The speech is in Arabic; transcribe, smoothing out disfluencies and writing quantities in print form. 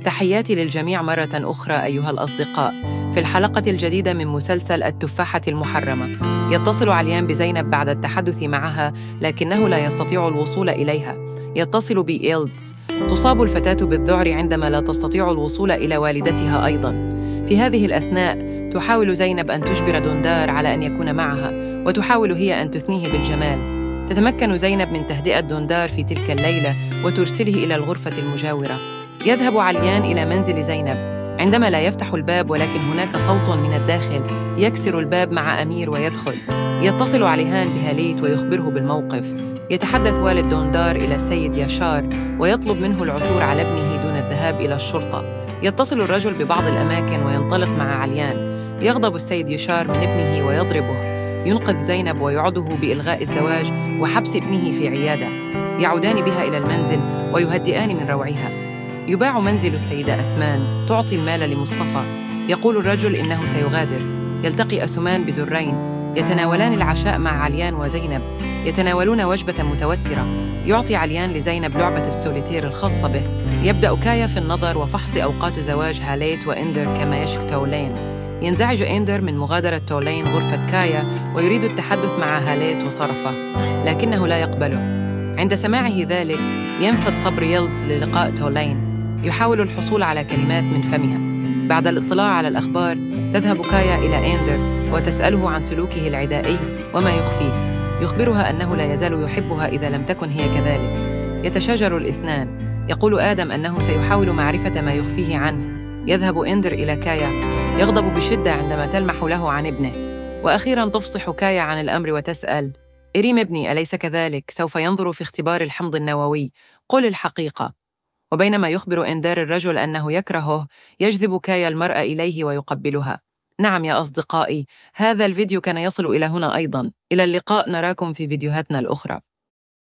تحياتي للجميع مرة أخرى أيها الأصدقاء. في الحلقة الجديدة من مسلسل التفاحة المحرمة، يتصل عليان بزينب بعد التحدث معها، لكنه لا يستطيع الوصول إليها. يتصل بإيلدز. تصاب الفتاة بالذعر عندما لا تستطيع الوصول إلى والدتها أيضاً. في هذه الأثناء تحاول زينب أن تجبر دوندار على أن يكون معها، وتحاول هي أن تثنيه بالجمال. تتمكن زينب من تهدئة دوندار في تلك الليلة وترسله إلى الغرفة المجاورة. يذهب عليان إلى منزل زينب عندما لا يفتح الباب، ولكن هناك صوت من الداخل يكسر الباب مع أمير ويدخل. يتصل عليان بهاليت ويخبره بالموقف. يتحدث والد دوندار إلى السيد ياشار ويطلب منه العثور على ابنه دون الذهاب إلى الشرطة. يتصل الرجل ببعض الأماكن وينطلق مع عليان. يغضب السيد ياشار من ابنه ويضربه. ينقذ زينب ويعده بإلغاء الزواج وحبس ابنه في عيادة. يعودان بها إلى المنزل ويهدئان من روعها. يباع منزل السيدة أسمان، تعطي المال لمصطفى. يقول الرجل إنه سيغادر. يلتقي أسمان بزرين، يتناولان العشاء مع عليان وزينب. يتناولون وجبة متوترة. يعطي عليان لزينب لعبة السوليتير الخاصة به. يبدأ كايا في النظر وفحص أوقات زواج هاليت وإندر كما يشك تولين. ينزعج إندر من مغادرة تولين غرفة كايا ويريد التحدث مع هاليت وصرفه، لكنه لا يقبله. عند سماعه ذلك ينفذ صبر ييلدز للقاء تولين. يحاول الحصول على كلمات من فمها. بعد الاطلاع على الأخبار تذهب كايا إلى إندر وتسأله عن سلوكه العدائي وما يخفيه. يخبرها أنه لا يزال يحبها إذا لم تكن هي كذلك. يتشاجر الاثنان. يقول آدم أنه سيحاول معرفة ما يخفيه عنه. يذهب إندر إلى كايا. يغضب بشدة عندما تلمح له عن ابنه. وأخيراً تفصح كايا عن الأمر وتسأل: إريم ابني أليس كذلك؟ سوف ينظر في اختبار الحمض النووي، قل الحقيقة. وبينما يخبر إندر الرجل أنه يكرهه، يجذب كايا المرأة إليه ويقبلها. نعم يا أصدقائي، هذا الفيديو كان يصل إلى هنا أيضاً. إلى اللقاء، نراكم في فيديوهاتنا الأخرى.